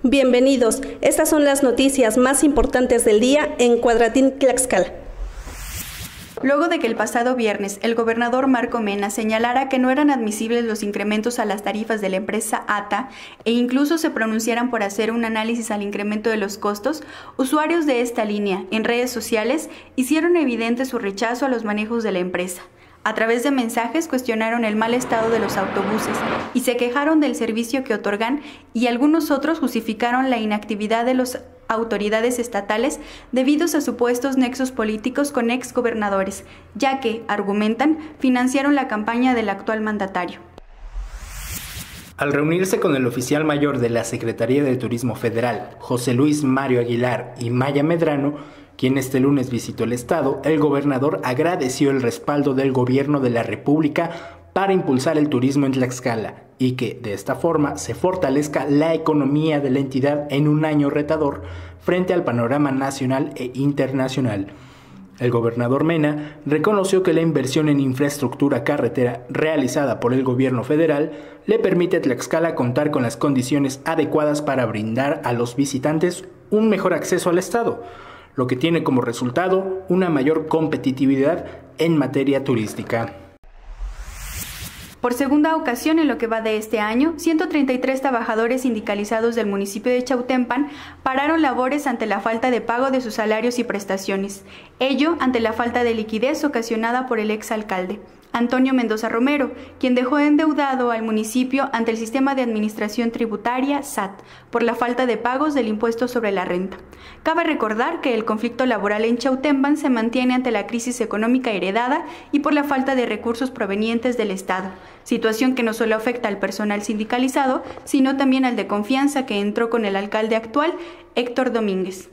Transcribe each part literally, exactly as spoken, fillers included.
Bienvenidos, estas son las noticias más importantes del día en Cuadratín Tlaxcala. Luego de que el pasado viernes el gobernador Marco Mena señalara que no eran admisibles los incrementos a las tarifas de la empresa A T A e incluso se pronunciaran por hacer un análisis al incremento de los costos, usuarios de esta línea en redes sociales hicieron evidente su rechazo a los manejos de la empresa. A través de mensajes cuestionaron el mal estado de los autobuses y se quejaron del servicio que otorgan, y algunos otros justificaron la inactividad de las autoridades estatales debido a supuestos nexos políticos con exgobernadores, ya que, argumentan, financiaron la campaña del actual mandatario. Al reunirse con el oficial mayor de la Secretaría de Turismo Federal, José Luis Mario Aguilar, y Maya Medrano, quien este lunes visitó el estado, el gobernador agradeció el respaldo del gobierno de la República para impulsar el turismo en Tlaxcala y que, de esta forma, se fortalezca la economía de la entidad en un año retador frente al panorama nacional e internacional. El gobernador Mena reconoció que la inversión en infraestructura carretera realizada por el gobierno federal le permite a Tlaxcala contar con las condiciones adecuadas para brindar a los visitantes un mejor acceso al estado, lo que tiene como resultado una mayor competitividad en materia turística. Por segunda ocasión en lo que va de este año, ciento treinta y tres trabajadores sindicalizados del municipio de Chautempan pararon labores ante la falta de pago de sus salarios y prestaciones, ello ante la falta de liquidez ocasionada por el exalcalde Antonio Mendoza Romero, quien dejó endeudado al municipio ante el sistema de administración tributaria S A T por la falta de pagos del impuesto sobre la renta. Cabe recordar que el conflicto laboral en Chautempan se mantiene ante la crisis económica heredada y por la falta de recursos provenientes del Estado, situación que no solo afecta al personal sindicalizado, sino también al de confianza que entró con el alcalde actual, Héctor Domínguez.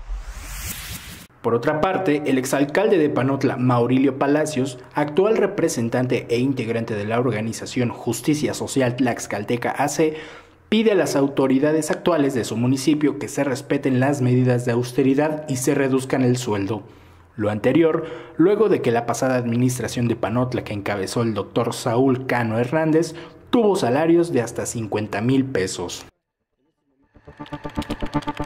Por otra parte, el exalcalde de Panotla, Maurilio Palacios, actual representante e integrante de la organización Justicia Social Tlaxcalteca A C, pide a las autoridades actuales de su municipio que se respeten las medidas de austeridad y se reduzcan el sueldo. Lo anterior, luego de que la pasada administración de Panotla, que encabezó el doctor Saúl Cano Hernández, tuvo salarios de hasta cincuenta mil pesos.